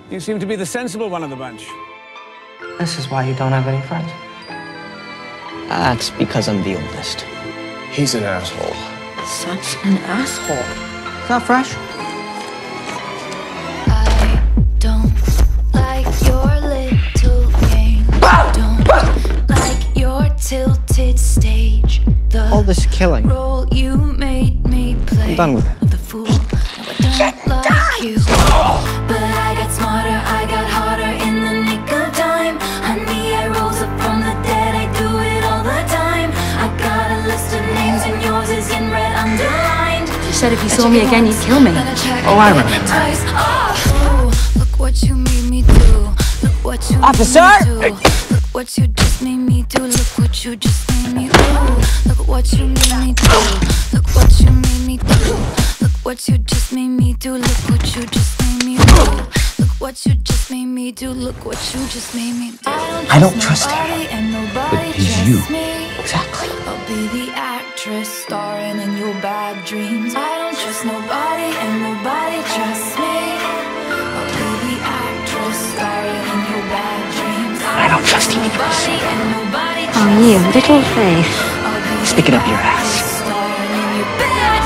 You seem to be the sensible one of the bunch. This is why you don't have any friends. That's because I'm the oldest. He's an asshole. Such an asshole. It's not fresh. I don't like your little game. Don't like your tilted stage. All this killing. Role you made me play. I'm done with it. The fool. No, I don't like you. But I got smarter, I got harder in the nick of time. Honey, I rose up from the dead, I do it all the time. I got a list of names and yours is in red underlined. You said if you saw me again, you'd kill me. Oh, I remember. Oh, look what you made me do. Look what you Officer! made me do. Look what you just made me do. Look what you just made me do. Look what you made me do. Look what you made me do. Look what you just made me do. Look what you just made me do. Look what you just made me do. Look what you just made me do. I don't trust him. But he's you. Exactly. I'll be the actress starring in your bad dreams. I don't trust nobody and nobody trusts me. I'll be the actress starring in your bad dreams. I don't trust you. Nobody and nobody Oh, trusts you me. little face. I'll be Stick it up your the ass. actress starring in your bad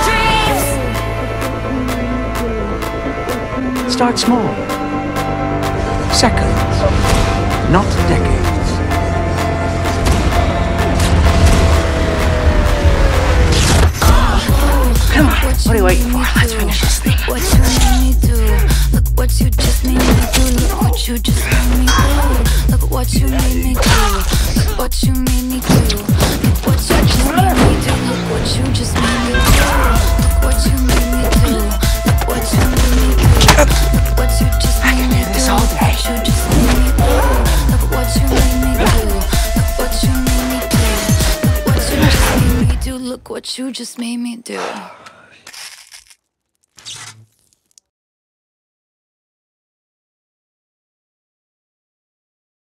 dreams. Start small. Seconds, not decades. Come on, what are you waiting for? Let's finish this thing. Look what you made me do. Look what you just made me do. Look what you just made me do. Look what you made me do. Look what you made me do. Look what you just made me do. Look what you just made me do. Look what you made me do. Look what you made me do. Look what you just made me do. this all day. Look what you just made me do. Look what you made me do. Look what you made me do. Look what you just made me do. Look what you just made me do.